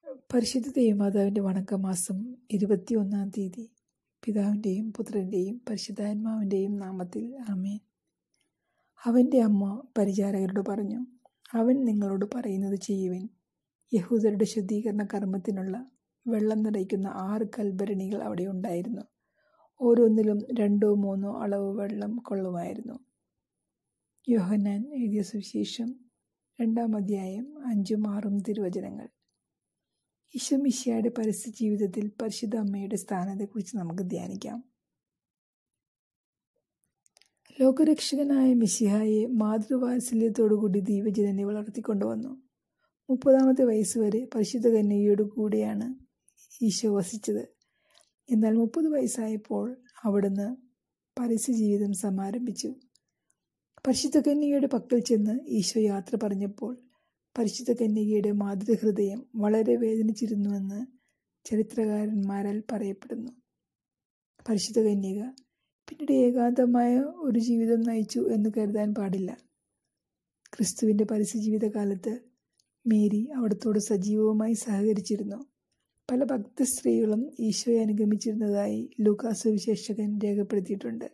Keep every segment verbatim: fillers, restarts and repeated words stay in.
പരിശുദ്ധ ദൈവമാതാവിൻ്റെ വണക്കമാസം ഇരുപത്തി ഒന്നാം തീയതി. പിതാവിൻ്റെയും പുത്രൻ്റെയും പരിശുദ്ധാത്മാവിൻ്റെയും നാമത്തിൽ ആമേൻ. അവൻ്റെ അമ്മ പരിചാരകരോട് പറഞ്ഞു, അവൻ നിങ്ങളോട് പറയുന്നത് ചെയ്യുവിൻ. യഹൂദരുടെ ശുദ്ധീകരണ കർമ്മത്തിനുള്ള വെള്ളം നിറയ്ക്കുന്ന ആറ് കൽഭരണികൾ അവിടെ ഉണ്ടായിരുന്നു. ഓരോന്നിലും രണ്ടോ മൂന്നോ അളവ് വെള്ളം കൊള്ളുമായിരുന്നു. യോഹന്നാൻ എഴുതിയ സുവിശേഷം രണ്ടാം അധ്യായം അഞ്ചും ആറും തിരുവചനങ്ങൾ. ഈശോ മിശിഹായുടെ പരസ്യ ജീവിതത്തിൽ പരിശുദ്ധ അമ്മയുടെ സ്ഥാനത്തെക്കുറിച്ച് നമുക്ക് ധ്യാനിക്കാം. ലോകരക്ഷകനായ മിശിഹായെ മാതൃവാത്സല്യത്തോടുകൂടി ദൈവജനനെ വളർത്തിക്കൊണ്ടുവന്നു. മുപ്പതാമത്തെ വയസ്സ് വരെ പരിശുദ്ധ കന്യകയോട് കൂടിയാണ് ഈശോ വസിച്ചത്. എന്നാൽ മുപ്പത് വയസ്സായപ്പോൾ അവിടുന്ന് പരസ്യ ജീവിതം സമാരംഭിച്ചു. പരിശുദ്ധ കന്യകയുടെ പക്കൽ ചെന്ന് ഈശോ യാത്ര പറഞ്ഞപ്പോൾ പരിശുദ്ധ കന്യകയുടെ മാതൃഹൃദയം വളരെ വേദനിച്ചിരുന്നുവെന്ന് ചരിത്രകാരന്മാരാൽ പറയപ്പെടുന്നു. പരിശുദ്ധ കന്യക പിന്നീട് ഏകാന്തമായ ഒരു ജീവിതം നയിച്ചു എന്ന് കരുതാൻ പാടില്ല. ക്രിസ്തുവിൻ്റെ പരസ്യ ജീവിതകാലത്ത് മേരി അവിടത്തോട് സജീവമായി സഹകരിച്ചിരുന്നു. പല ഭക്ത സ്ത്രീകളും ഈശോയെ അനുഗമിച്ചിരുന്നതായി ലൂക്കാ സുവിശേഷകൻ രേഖപ്പെടുത്തിയിട്ടുണ്ട്.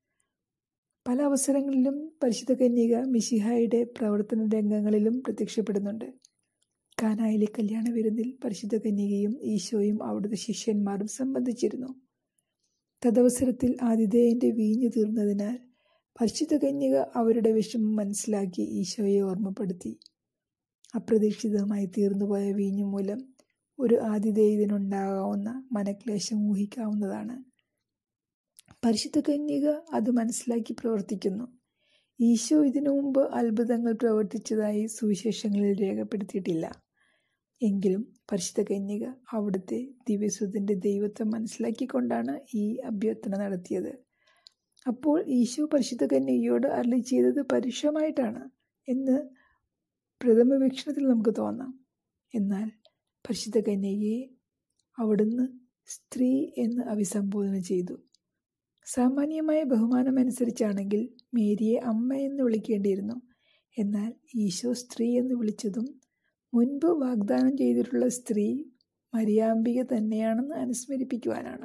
പല അവസരങ്ങളിലും പരിശുദ്ധ കന്യക മിശിഹായുടെ പ്രവർത്തന രംഗങ്ങളിലും പ്രത്യക്ഷപ്പെടുന്നുണ്ട്. കാനായിലെ കല്യാണ വിരുന്നിൽ പരിശുദ്ധ കന്യകയും ഈശോയും അവിടുത്തെ ശിഷ്യന്മാരും സംബന്ധിച്ചിരുന്നു. തദവസരത്തിൽ ആതിഥേയന്റെ വീഞ്ഞു തീർന്നതിനാൽ പരിശുദ്ധ കന്യക അവരുടെ വിഷമം മനസ്സിലാക്കി ഈശോയെ ഓർമ്മപ്പെടുത്തി. അപ്രതീക്ഷിതമായി തീർന്നുപോയ വീഞ്ഞു മൂലം ഒരു ആതിഥേയത്തിനുണ്ടാകാവുന്ന മനക്ലേശം ഊഹിക്കാവുന്നതാണ്. പരിശുദ്ധ കന്യക അത് മനസ്സിലാക്കി പ്രവർത്തിക്കുന്നു. ഈശോ ഇതിനു മുമ്പ് അത്ഭുതങ്ങൾ പ്രവർത്തിച്ചതായി സുവിശേഷങ്ങളിൽ രേഖപ്പെടുത്തിയിട്ടില്ല. എങ്കിലും പരിശുദ്ധ കന്യക അവിടുത്തെ ദിവ്യസുതന്റെ ദൈവത്വം മനസ്സിലാക്കിക്കൊണ്ടാണ് ഈ അഭ്യർത്ഥന നടത്തിയത്. അപ്പോൾ ഈശോ പരിശുദ്ധ കന്യകയോട് അരുളി ചെയ്തത് പരുഷമായിട്ടാണ് എന്ന് പ്രഥമ വീക്ഷണത്തിൽ നമുക്ക് തോന്നാം. എന്നാൽ പരിശുദ്ധ കന്യകയെ അവിടുന്ന് സ്ത്രീ എന്ന് അഭിസംബോധന ചെയ്തു. സാമാന്യമായ ബഹുമാനമനുസരിച്ചാണെങ്കിൽ മേരിയെ അമ്മ എന്ന് വിളിക്കേണ്ടിയിരുന്നു. എന്നാൽ ഈശോ സ്ത്രീ എന്ന് വിളിച്ചതും മുൻപ് വാഗ്ദാനം ചെയ്തിട്ടുള്ള സ്ത്രീ മരിയാമ്പിക തന്നെയാണെന്ന് അനുസ്മരിപ്പിക്കുവാനാണ്.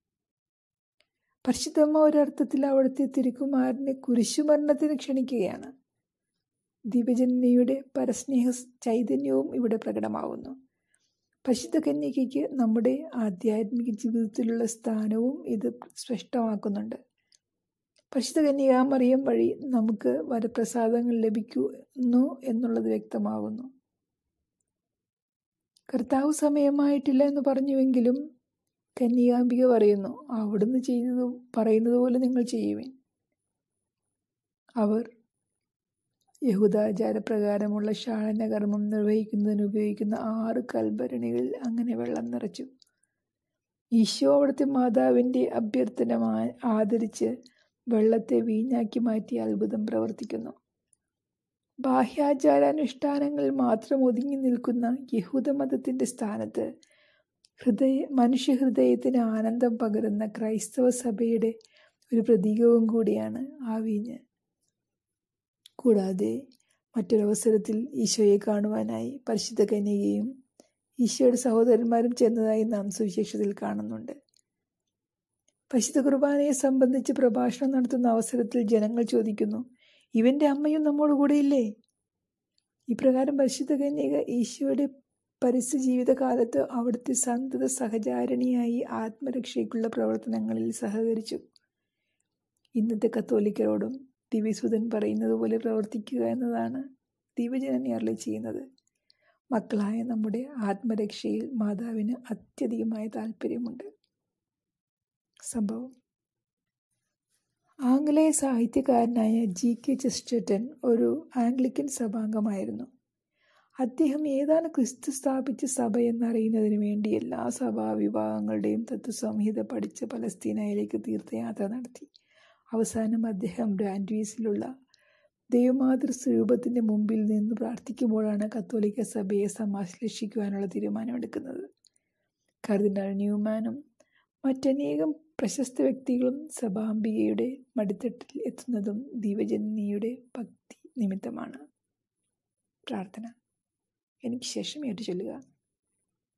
പരിശുദ്ധമ്മ ഒരർത്ഥത്തിൽ അവിടുത്തെ തിരുക്കുമാരനെ കുരിശുമരണത്തിന് ക്ഷണിക്കുകയാണ്. ദിവ്യജനനിയുടെ പരസ്നേഹ ചൈതന്യവും ഇവിടെ പ്രകടമാകുന്നു. പരിശുദ്ധ കന്യകയ്ക്ക് നമ്മുടെ ആധ്യാത്മിക ജീവിതത്തിലുള്ള സ്ഥാനവും ഇത് സ്പഷ്ടമാക്കുന്നുണ്ട്. പരിശുദ്ധ കന്യകാമറിയം വഴി നമുക്ക് വരപ്രസാദങ്ങൾ ലഭിക്കുന്നു എന്നുള്ളത് വ്യക്തമാകുന്നു. കർത്താവ് സമയമായിട്ടില്ല എന്ന് പറഞ്ഞുവെങ്കിലും കന്യകാംബിക പറയുന്നു, അവിടുന്ന് ചെയ്തത് പറയുന്നത് പോലെ നിങ്ങൾ ചെയ്യുവിൻ. അവർ യഹൂദാചാരപ്രകാരമുള്ള ക്ഷാളനകർമ്മം നിർവഹിക്കുന്നതിന് ഉപയോഗിക്കുന്ന ആറ് കൽഭരണികളിൽ അങ്ങനെ വെള്ളം നിറച്ചു. ഈശോ അവിടുത്തെ മാതാവിൻ്റെ അഭ്യർത്ഥന ആദരിച്ച് വെള്ളത്തെ വീഞ്ഞാക്കി മാറ്റി അത്ഭുതം പ്രവർത്തിക്കുന്നു. ബാഹ്യാചാരാനുഷ്ഠാനങ്ങളിൽ മാത്രം ഒതുങ്ങി നിൽക്കുന്ന യഹൂദമതത്തിൻ്റെ സ്ഥാനത്ത് ഹൃദയ മനുഷ്യഹൃദയത്തിന് ആനന്ദം പകരുന്ന ക്രൈസ്തവ സഭയുടെ ഒരു പ്രതീകവും കൂടിയാണ് ആ വീഞ്ഞ്. കൂടാതെ മറ്റൊരവസരത്തിൽ ഈശോയെ കാണുവാനായി പരിശുദ്ധ കന്യകയും ഈശോയുടെ സഹോദരന്മാരും ചെന്നതായി നാം സുവിശേഷത്തിൽ കാണുന്നുണ്ട്. പരിശുദ്ധ കുർബാനയെ സംബന്ധിച്ച് പ്രഭാഷണം നടത്തുന്ന അവസരത്തിൽ ജനങ്ങൾ ചോദിക്കുന്നു, ഇവന്റെ അമ്മയും നമ്മോട് കൂടെയില്ലേ? ഇപ്രകാരം പരിശുദ്ധ കന്യക ഈശോയുടെ പരസ്യ ജീവിതകാലത്ത് അവിടുത്തെ സന്തത സഹചാരിണിയായി ആത്മരക്ഷയ്ക്കുള്ള പ്രവർത്തനങ്ങളിൽ സഹകരിച്ചു. ഇന്നത്തെ കത്തോലിക്കരോടും ദിവ്യസുതൻ പറയുന്നത് പോലെ പ്രവർത്തിക്കുക എന്നതാണ് ദിവ്യജനനി അരുളി ചെയ്യുന്നത്. മക്കളായ നമ്മുടെ ആത്മരക്ഷയിൽ മാതാവിന് അത്യധികമായ താല്പര്യമുണ്ട്. സംഭവം: ആംഗലേയ സാഹിത്യകാരനായ ജി കെ ചെസ്റ്റർട്ടൺ ഒരു ആംഗ്ലിക്കൻ സഭാംഗമായിരുന്നു. അദ്ദേഹം ഏതാണ് ക്രിസ്തു സ്ഥാപിച്ച സഭ എന്നറിയുന്നതിന് വേണ്ടി എല്ലാ സഭാ വിഭാഗങ്ങളുടെയും തത്വസംഹിത പഠിച്ച് പലസ്തീനയിലേക്ക് തീർത്ഥയാത്ര നടത്തി. അവസാനം അദ്ദേഹം ബ്രാൻഡ്വീസിലുള്ള ദൈവമാതൃ സ്വരൂപത്തിൻ്റെ മുമ്പിൽ നിന്ന് പ്രാർത്ഥിക്കുമ്പോഴാണ് കത്തോലിക്ക സഭയെ സമാശ്ലേഷിക്കുവാനുള്ള തീരുമാനമെടുക്കുന്നത്. കർദിനാൾ ന്യൂമാനും മറ്റനേകം പ്രശസ്ത വ്യക്തികളും സഭാംബികയുടെ മടിത്തട്ടിൽ എത്തുന്നതും ദിവ്യജനനിയുടെ ഭക്തി നിമിത്തമാണ്. പ്രാർത്ഥന. എനിക്ക് ശേഷം ഏറ്റു ചൊല്ലുക.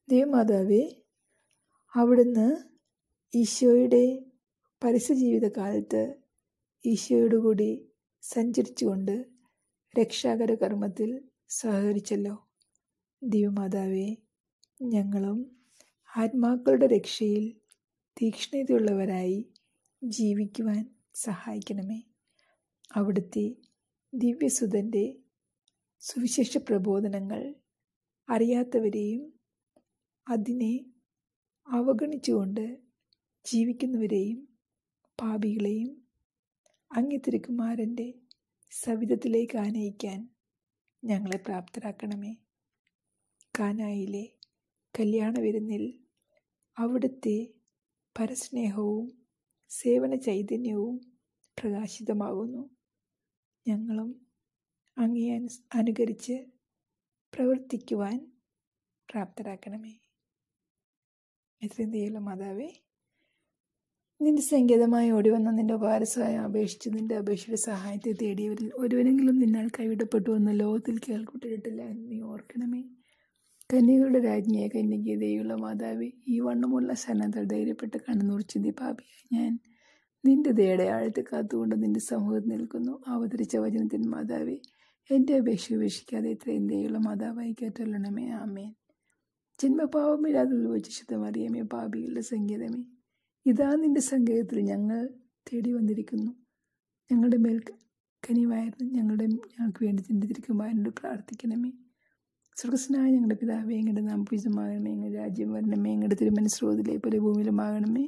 ദേവമാതാവേ, അവിടുന്ന് ഈശോയുടെ പരസ്യ ജീവിതകാലത്ത് ഈശോയോട് കൂടി സഞ്ചരിച്ചുകൊണ്ട് രക്ഷാകര കർമ്മത്തിൽ സഹകരിച്ചല്ലോ. ദൈവമാതാവേ, ഞങ്ങളും ആത്മാക്കളുടെ രക്ഷയിൽ തീക്ഷ്ണതയുള്ളവരായി ജീവിക്കുവാൻ സഹായിക്കണമേ. അവിടുത്തെ ദിവ്യസുതൻ്റെ സുവിശേഷ പ്രബോധനങ്ങൾ അറിയാത്തവരെയും അതിനെ അവഗണിച്ചുകൊണ്ട് ജീവിക്കുന്നവരെയും പാപികളെയും അങ്ങേ തിരുക്കുമാരൻ്റെ സവിധത്തിലേക്ക് ആനയിക്കാൻ ഞങ്ങളെ പ്രാപ്തരാക്കണമേ. കാനായിലെ കല്യാണ വിരുന്നിൽ അവിടുത്തെ പരസ്നേഹവും സേവന ചൈതന്യവും പ്രകാശിതമാകുന്നു. ഞങ്ങളും അങ്ങേ അനുകരിച്ച് പ്രവർത്തിക്കുവാൻ പ്രാപ്തരാക്കണമേ. എത്രയും ദയുള്ള മാതാവേ, നിന്റെ സങ്കേതമായി ഓടി വന്ന നിന്റെ ഉപകാരസഹായം അപേക്ഷിച്ച് നിന്റെ അപേക്ഷയുടെ സഹായത്തെ തേടിയവരിൽ ഒരുവരെങ്കിലും നിന്നാൽ കൈവിടപ്പെട്ടു എന്ന് ലോകത്തിൽ കേൾക്കൂട്ടിട്ടില്ല എന്ന് നീ ഓർക്കണമേ. കന്യകളുടെ രാജ്ഞിയെ കന്യകയെ ദയുള്ള മാതാവേ, ഈ വണ്ണമുള്ള ശരണത്താൽ ധൈര്യപ്പെട്ട് കണ്ണുനീർ ചിന്തി പാപിയായി ഞാൻ നിന്റെ ദയയുടെ ആഴത്തെ കാത്തുകൊണ്ട് നിന്റെ സമൂഹത്തിൽ നിൽക്കുന്നു. അവതരിച്ച വചനത്തിന് മാതാവേ, എൻ്റെ അപേക്ഷ ഉപേക്ഷിക്കാതെ എത്രയും ദയുള്ള മാതാവായി കേട്ടല്ലണമേ. ആമേൻ. ജന്മപാപമില്ലാതെ ഉത്ഭവിച്ച ശുദ്ധമറിയമേ, പാപികളുടെ സങ്കേതമേ, ഇതാ നിന്റെ സങ്കേതത്തിൽ ഞങ്ങൾ തേടി വന്നിരിക്കുന്നു. ഞങ്ങളുടെ മേൽ കനിവായിരുന്നു ഞങ്ങളുടെ ഞങ്ങൾക്ക് വേണ്ടി നിന്റെ തിരുക്കുമാരനോട് പ്രാർത്ഥിക്കണമേ. സ്വർഗസ്നായ ഞങ്ങളുടെ പിതാവേ, എങ്ങളുടെ നാം പൂജിതമാകണമേ. എങ്ങളുടെ രാജ്യം വരണമേ. എങ്ങളുടെ തിരുമനസ്രോതിലെ പോലെ ഭൂമിയിലുമാകണമേ.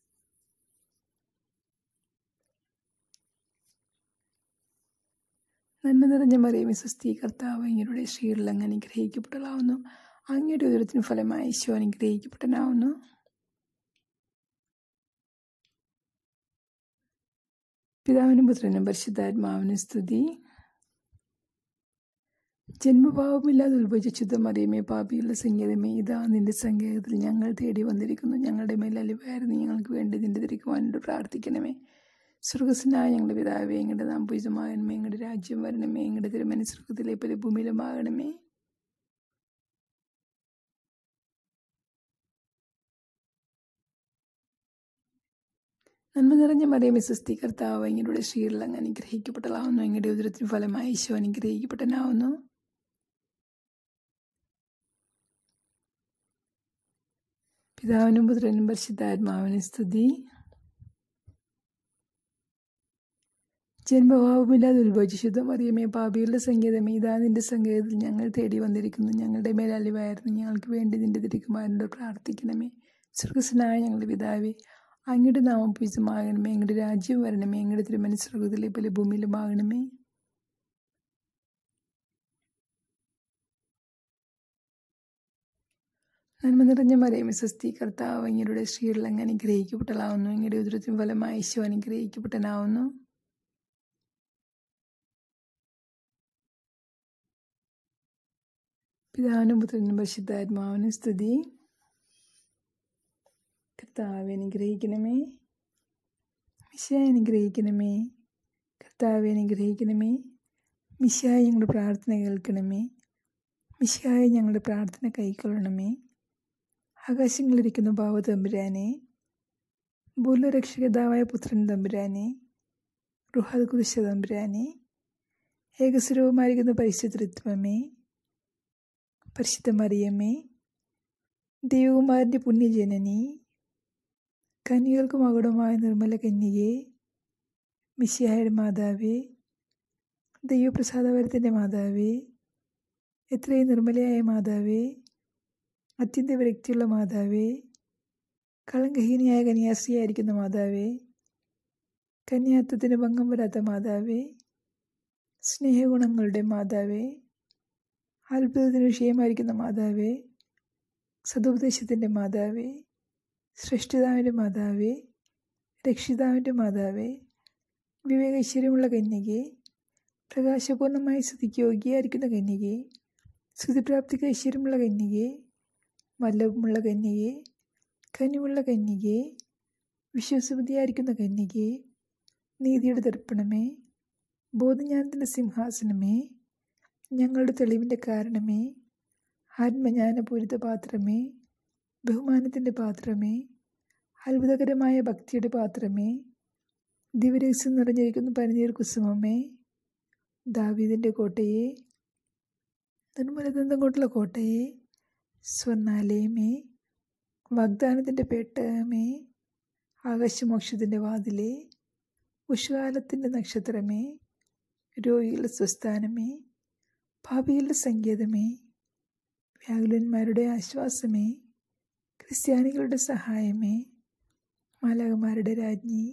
നന്മ നിറഞ്ഞ മറിയമേ, സ്വസ്തി, കർത്താവ് അങ്ങയുടെ സ്ത്രീകളിൽ അങ്ങ് അനുഗ്രഹിക്കപ്പെട്ടതാവുന്നു. അങ്ങയുടെ ഉദരത്തിന് ഫലമായി ഈശോ അനുഗ്രഹിക്കപ്പെട്ടനാവുന്നു. പിതാവിനും പുത്രനും പരിശുദ്ധാത്മാവിനും സ്തുതി. ജന്മഭാവമില്ലാതെ ഉത്ഭവിച്ച ശുദ്ധമറിയമേ, പാപികളുടെ സങ്കേതമേ, ഇതാ നിന്റെ സങ്കേതത്തിൽ ഞങ്ങൾ തേടി വന്നിരിക്കുന്നു. ഞങ്ങളുടെ മേൽ അലിവായിരുന്നു ഞങ്ങൾക്ക് വേണ്ടി നിന്റെ തിരുക്കുമാരനോട് പ്രാർത്ഥിക്കണമേ. സ്വർഗസ്നായ ഞങ്ങളുടെ പിതാവേ, എങ്ങളുടെ നാം പൂജിതമാകണമേ. എങ്ങളുടെ രാജ്യം വരണമേ. എങ്ങളുടെ തിരുമനസ് സ്വർഗത്തിലെ പോലെ ഭൂമിയിലുമാകണമേ. നന്മ നിറഞ്ഞ മറിയമേ, സ്വസ്തി, കർത്താവ് അങ്ങയുടെ സ്ത്രീകളിൽ അങ്ങ് അനുഗ്രഹിക്കപ്പെട്ടതാവുന്നു. അങ്ങയുടെ ഉദരത്തിന് ഫലമായി ഈശോ അനുഗ്രഹിക്കപ്പെട്ടനാവുന്നു. പിതാവിനും പുത്രനും പരിശുദ്ധാത്മാവിനും സ്തുതി. ജന്മഭാവമില്ലാതെ ഉത്ഭവിച്ച ശുദ്ധമറിയമേ, പാപികളുടെ സങ്കേതമേ, ഇതാ നിന്റെ സങ്കേതത്തിൽ ഞങ്ങൾ തേടി വന്നിരിക്കുന്നു. ഞങ്ങളുടെ മേൽ അലിവായിരുന്നു ഞങ്ങൾക്ക് വേണ്ടി നിന്റെ തിരുക്കുമാരനോട് പ്രാർത്ഥിക്കണമേ. സ്വർഗസ്നായ ഞങ്ങളുടെ പിതാവേ, അങ്ങയുടെ നാമം പൂജിതമാകണമേ. അങ്ങയുടെ രാജ്യം വരണമേ. അങ്ങയുടെ തിരുമനസ് സ്വർഗത്തിലെ പോലെ ഭൂമിയിലുമാകണമേ. നന്മ നിറഞ്ഞ മറിയമേ, സ്വസ്തി, കർത്താവ് അങ്ങയുടെ സ്ത്രീകളിൽ അങ്ങ് അനുഗ്രഹിക്കപ്പെട്ടതാവുന്നു. അങ്ങയുടെ ഉദരത്തിന് ഫലമായി ഈശോ അനുഗ്രഹിക്കപ്പെട്ടനാവുന്നു. പിതാവിനും പുത്രനും പരിശുദ്ധാത്മാവിനും സ്തുതി. കർത്താവെ അനുഗ്രഹിക്കണമേ. മിശിഹായെ അനുഗ്രഹിക്കണമേ. കർത്താവെ അനുഗ്രഹിക്കണമേ. മിശിഹായെ ഞങ്ങളുടെ പ്രാർത്ഥന കേൾക്കണമേ. മിശിഹായെ ഞങ്ങളുടെ പ്രാർത്ഥന കൈക്കൊള്ളണമേ. ആകാശങ്ങളിലിരിക്കുന്ന ബാവ തമ്പുരാനെ, ഭൂലരക്ഷകതാവായ പുത്രൻ തമ്പുരാനെ, റുഹാദ് കുരിശ തമ്പുരാനെ, ഏകസ്വരവുമായിരിക്കുന്ന പരിശുദ്ധ ത്രിത്വമേ, പരിശുദ്ധ മറിയമ്മേ, ദൈവകുമാരൻ്റെ പുണ്യജനനി, കന്യകൾക്ക് മകുടമായ നിർമ്മല കന്യകേ, മിശിഹായുടെ മാതാവേ, ദൈവപ്രസാദവരത്തിൻ്റെ മാതാവേ, എത്രയും നിർമ്മലയായ മാതാവേ, അത്യന്ത വിരക്തിയുള്ള മാതാവേ, കളങ്കഹീനിയായ കന്യാസ്ത്രീയായിരിക്കുന്ന മാതാവേ, കന്യാത്വത്തിന് ഭംഗം വരാത്ത മാതാവേ, സ്നേഹഗുണങ്ങളുടെ മാതാവേ, അത്ഭുതത്തിന് വിഷയമായിരിക്കുന്ന മാതാവേ, സതുപദേശത്തിൻ്റെ മാതാവേ, സൃഷ്ടിതാവിൻ്റെ മാതാവേ, രക്ഷിതാവിൻ്റെ മാതാവേ, വിവേകൈശ്വര്യമുള്ള കന്യകേ, പ്രകാശപൂർണമായി സ്തുതിക്ക് യോഗ്യയായിരിക്കുന്ന കന്യകേ, സ്തുതിപ്രാപ്തിക്ക് ഐശ്വര്യമുള്ള കന്യകേ, വല്ലഭമുള്ള കന്യകേ, കനിവുള്ള കന്യകേ, വിശ്വസമതിയായിരിക്കുന്ന കന്യകേ, നീതിയുടെ ദർപ്പണമേ, ബോധജ്ഞാനത്തിൻ്റെ സിംഹാസനമേ, ഞങ്ങളുടെ തെളിവിൻ്റെ കാരണമേ, ആത്മജ്ഞാനപൂരിത പാത്രമേ, ബഹുമാനത്തിൻ്റെ പാത്രമേ, അത്ഭുതകരമായ ഭക്തിയുടെ പാത്രമേ, ദിവരഹസ്യം നിറഞ്ഞിരിക്കുന്ന പനിനീർ കുസുമമേ, ദാവീദിൻ്റെ കോട്ടയെ, നിർമ്മലദന്തം കൊണ്ടുള്ള കോട്ടയെ, സ്വർണ്ണാലയമേ, വാഗ്ദാനത്തിൻ്റെ പേട്ടകമേ, ആകാശമോക്ഷത്തിൻ്റെ വാതിലേ, ഉഷകാലത്തിൻ്റെ നക്ഷത്രമേ, രോഗികളുടെ സ്വസ്ഥാനമേ, പാപികളുടെ സങ്കേതമേ, വ്യാകുലന്മാരുടെ ആശ്വാസമേ, ക്രിസ്ത്യാനികളുടെ സഹായമേ, മാലാഖമാരുടെ രാജ്ഞി,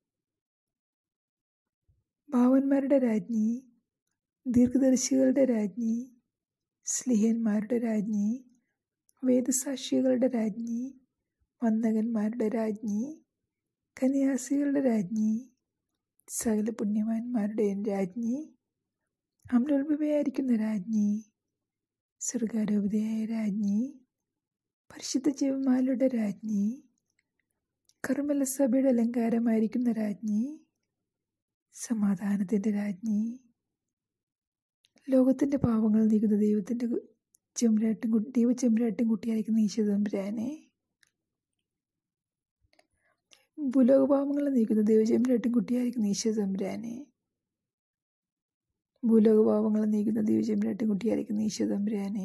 ഭാവന്മാരുടെ രാജ്ഞി, ദീർഘദർശികളുടെ രാജ്ഞി, സ്ലിഹന്മാരുടെ രാജ്ഞി, വേദസാക്ഷികളുടെ രാജ്ഞി, വന്ദകന്മാരുടെ രാജ്ഞി, കന്യാസികളുടെ രാജ്ഞി, സകല പുണ്യവാന്മാരുടെയും രാജ്ഞി, അമലോത്ഭവയായിരിക്കുന്ന രാജ്ഞി, സ്വർഗാരോപിതയായ രാജ്ഞി, പരിശുദ്ധ ജീവന്മാരുടെ രാജ്ഞി, കർമ്മല സഭയുടെ അലങ്കാരമായിരിക്കുന്ന രാജ്ഞി, സമാധാനത്തിൻ്റെ രാജ്ഞി, ലോകത്തിൻ്റെ പാവങ്ങൾ നീക്കുന്ന ദൈവത്തിൻ്റെ ചെമ്പരാട്ടും ദൈവ ചെമ്പരാട്ടും കുട്ടിയായിരിക്കുന്ന ഈശോ തമ്പുരാനെ, ഭൂലോകപാവങ്ങൾ നീക്കുന്ന ദൈവചെമ്പരാട്ടും കുട്ടിയായിരിക്കുന്ന ഈശോ തമ്പുരാനെ, ഭൂലോകപാവങ്ങൾ നീക്കുന്ന ദൈവചെമ്പരാട്ടും കുട്ടിയായിരിക്കുന്ന ഈശോ തമ്പുരാനെ,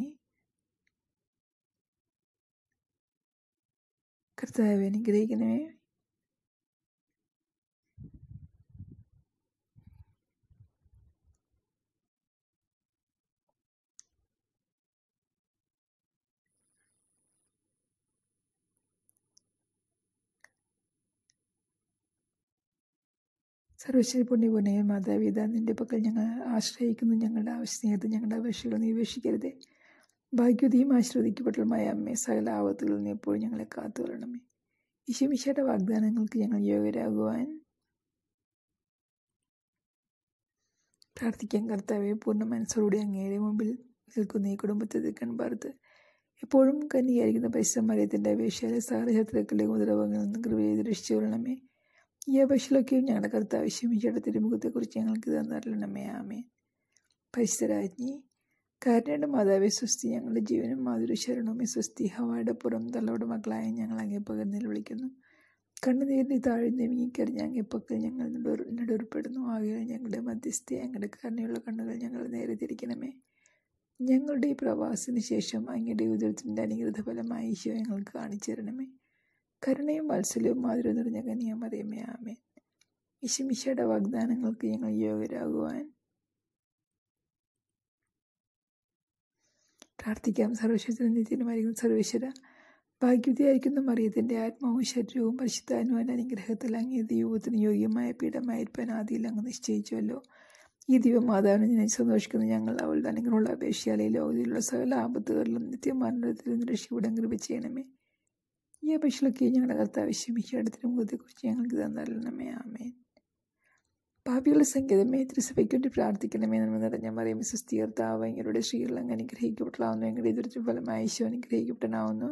കർത്താവേ അനുഗ്രഹിക്കണമേ. സർവശക്തി പുണ്യപൂർണ്ണയ മാതാപിതാ, നിന്റെ പക്കൽ ഞങ്ങൾ ആശ്രയിക്കുന്നു. ഞങ്ങളുടെ ആവശ്യസ്നേഹത്തിൽ ഞങ്ങളുടെ അപേക്ഷകൾ നീ ഉപേക്ഷിക്കരുതേ. ഭാഗ്യവതിയും ആശീർവദിക്കപ്പെട്ടതുമായ അമ്മേ, സകല ആപത്തുകളിൽ നീ എപ്പോഴും ഞങ്ങളെ കാത്തുകൊള്ളണമേ. ഈശോമിശിഹായുടെ വാഗ്ദാനങ്ങൾക്ക് ഞങ്ങൾ യോഗ്യരാകുവാൻ പ്രാർത്ഥിക്കാൻ. കർത്താവെ, പൂർണ്ണ മനസ്സോടുകൂടി അങ്ങയുടെ മുമ്പിൽ നിൽക്കുന്ന ഈ കുടുംബത്തെ തീർക്കാൻ പാർത്ത് എപ്പോഴും കന്യകയായിരിക്കുന്ന പരിശുദ്ധ മറിയത്തിൻ്റെ അപേക്ഷയിലെ സകല ശത്രുക്കളുടെ മുദ്രവങ്ങളിൽ നിന്ന് കൃപ ചെയ്ത് രക്ഷിച്ചുകൊള്ളണമേ. ഈ അപേക്ഷയിലൊക്കെയും ഞങ്ങളുടെ കർത്താവ് ഈശോമിശിഹായുടെ തിരുമുഖത്തെക്കുറിച്ച് ഞങ്ങൾക്ക് തന്നറിയണമേ. ആമേൻ. പരിശുദ്ധരാജ്ഞി, കാരുണ്യയുടെ മാതാവേ സ്വസ്തി, ഞങ്ങളുടെ ജീവനും മാധുര്യശരണവുമേ സ്വസ്തി. ഹവായുടെ പുറം തള്ളയുടെ മക്കളായ ഞങ്ങൾ അങ്ങേ പകർന്നിൽ വിളിക്കുന്നു. കണ്ണുനീരിൻ്റെ താഴ്ന്ന് വിങ്ങിക്കറിഞ്ഞ് അങ്ങേ പക്കൽ ഞങ്ങൾ നെടുർപ്പെടുന്നു. ആകയാൽ ഞങ്ങളുടെ മധ്യസ്ഥയെ ഞങ്ങളുടെ കരുണയുള്ള കണ്ണുകൾ ഞങ്ങൾ നേരെ തിരിക്കണമേ. ഞങ്ങളുടെ ഈ പ്രവാസത്തിന് ശേഷം അങ്ങയുടെ ഉദരത്തിൻ്റെ അനുഗ്രഹ ഫലമായി ഈശോ ഞങ്ങൾക്ക് കാണിച്ചു തരണമേ. കരുണയും വാത്സല്യവും മാധുര്യം നിറഞ്ഞ കന്യാമറിയമേ. ആമേൻ. ഈശോമിശിഹായുടെ വാഗ്ദാനങ്ങൾക്ക് ഞങ്ങൾ യോഗ്യരാകുവാൻ പ്രാർത്ഥിക്കാം. സർവശക്തനും നിത്യനുമായിരിക്കുന്ന സർവേശ്വര, ഭാഗ്യവതിയായിരിക്കുന്ന മറിയത്തിൻ്റെ ആത്മാവും ശരീരവും പരിശുദ്ധാത്മാവിൻ്റെ അനുഗ്രഹത്തിൽ അങ്ങേ ദൈവത്തിന് യോഗ്യമായ പീഠമായിരിക്കാൻ ആദിയിൽ അങ്ങ് നിശ്ചയിച്ചുവല്ലോ. ഈ ദൈവമാതാവിനെ ഞാൻ സന്തോഷിക്കുന്ന ഞങ്ങൾ അവളുടെ അനുഗ്രഹമുള്ള അപേക്ഷയാലെ ലോകത്തിലുള്ള സകല ആപത്തുകളിലും നിത്യമരണത്തിൽ നിന്ന് രക്ഷപ്പെടാൻ കൃപ ചെയ്യണമേ. ഈ അപേക്ഷയിലൊക്കെ ഞങ്ങളുടെ കർത്താവ് ഈശോമിശിഹായുടെ തിരുമുഖത്തെക്കുറിച്ച് ഞങ്ങൾക്ക് തന്നറിയണമേ. ആമേൻ. പാപികളുടെ സങ്കേതമേ, തിരുസഭയ്ക്ക് വേണ്ടി പ്രാർത്ഥിക്കണമേ. നന്മ നിറഞ്ഞ മറിയമേ സ്വസ്തി, കർത്താവ് അങ്ങയുടെ സ്ത്രീകൾ അങ്ങ് അനുഗ്രഹിക്കപ്പെട്ടാവുന്നു. ഞങ്ങളുടെ എതിർത്ത് ഫലമായി ഈശോ അനുഗ്രഹിക്കപ്പെടാനാവുന്നു.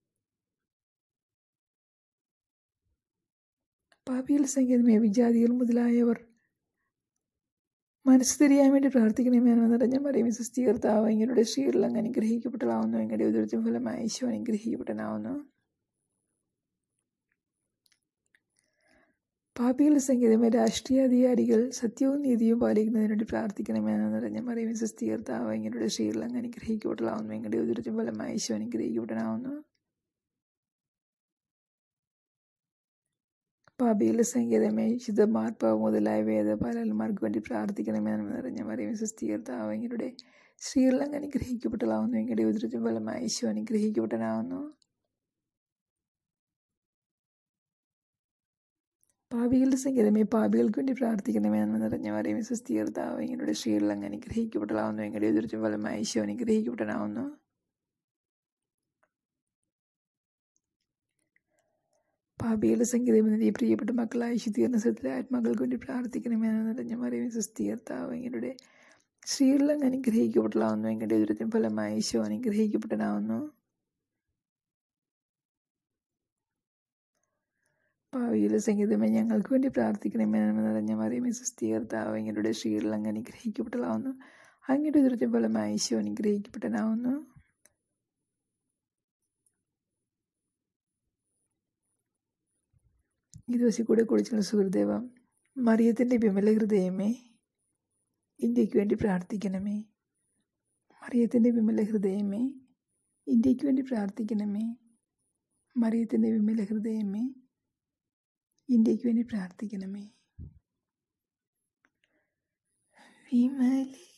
പാപികളുടെ സങ്കേതമേ, വിജാതികൾ മുതലായവർ മനസ്സ് തിരിയാൻ വേണ്ടി പ്രാർത്ഥിക്കണമേ. നന്മ നിറഞ്ഞ മറിയമേ സ്വസ്തി, കർത്താവ് അങ്ങയുടെ സ്ത്രീകൾ അങ്ങ് അനുഗ്രഹിക്കപ്പെട്ടാവുന്നു. ഞങ്ങളുടെ എതിർത്ത് ഫലമായി ഈശോ അനുഗ്രഹിക്കപ്പെടാനാവുന്നു. പാപികളുടെ സങ്കേതമേ, രാഷ്ട്രീയ അധികാരികൾ സത്യവും നീതിയും പാലിക്കുന്നതിന് വേണ്ടി പ്രാർത്ഥിക്കണമേ. നിറഞ്ഞ മറിയമേ സ്വസ്തി, കർത്താവ് അങ്ങയുടെ സ്ത്രീകൾ അങ്ങ് അനുഗ്രഹിക്കപ്പെടാവുന്നു. ഞങ്ങളുടെ ഉദരത്തിൻ ഫലമായി ഈശോ അനുഗ്രഹിക്കപ്പെടാനാവുന്നു. പാപികളുടെ സങ്കേതമേ, ശുദ്ധ മാർപ്പാവ് മുതലായ വേദപാലന്മാർക്ക് വേണ്ടി പ്രാർത്ഥിക്കണമേ. നിറഞ്ഞ മറിയമേ സ്വസ്തി, കർത്താവ് അങ്ങയുടെ സ്ത്രീകൾ അങ്ങ് അനുഗ്രഹിക്കപ്പെടാവുന്നു. ഞങ്ങളുടെ ഉദരത്തിൻ ഫലമായി ഈശോ അനുഗ്രഹിക്കപ്പെടാനാവുന്നു. പാപികളുടെ സങ്കേതമേ, പാപികൾക്ക് വേണ്ടി പ്രാർത്ഥിക്കണമേ. നന്മ നിറഞ്ഞ മറിയമേ സ്വസ്തി, കർത്താവ് അങ്ങയുടെ സ്ത്രീകൾ അങ്ങ് അനുഗ്രഹിക്കപ്പെടാവുന്നു. ഞങ്ങളുടെ ഉദരത്തിൻ ഫലമായി ഈശോ അനുഗ്രഹിക്കപ്പെടാനാവുന്നു. പാപികളുടെ സങ്കേതമേ, ഈ പ്രിയപ്പെട്ട മക്കളായ ശുദ്ധീകരണ സ്ഥലത്തിലെ ആത്മാക്കൾക്ക് വേണ്ടി പ്രാർത്ഥിക്കണമേ. നന്മ നിറഞ്ഞ മറിയമേ സ്വസ്തി, കർത്താവ് അങ്ങയുടെ സ്ത്രീകൾ അങ്ങ് അനുഗ്രഹിക്കപ്പെടാവുന്നു. ഞങ്ങളുടെ ഉദരത്തിൻ ഫലമായി ഈശോ അനുഗ്രഹിക്കപ്പെടാനാവുന്നു. പാപികളുടെ സങ്കേതമേ, ഞങ്ങൾക്ക് വേണ്ടി പ്രാർത്ഥിക്കണമേ. നന്മ നിറഞ്ഞ മറിയമേ സ്വസ്തി, കർത്താവ് അങ്ങയുടെ സ്ത്രീകൾ അങ്ങ് അനുഗ്രഹിക്കപ്പെടാവുന്നു. അങ്ങയുടെ ഉദരത്തിൻ ഫലമായി ഈശോ അനുഗ്രഹിക്കപ്പെടാനാവുന്നു. ഈ ദിവസം കൂടെ കുടിച്ചുള്ള സുഹൃദേവ മറിയത്തിൻ്റെ വിമല ഹൃദയമേ ഇന്ത്യക്ക് വേണ്ടി പ്രാർത്ഥിക്കണമേ. മറിയത്തിൻ്റെ വിമല ഹൃദയമേ ഇന്ത്യക്ക് വേണ്ടി പ്രാർത്ഥിക്കണമേ. മറിയത്തിൻ്റെ വിമല ഹൃദയമേ ഇന്ത്യക്ക് വേണ്ടി പ്രാർത്ഥിക്കണമേ. വിമല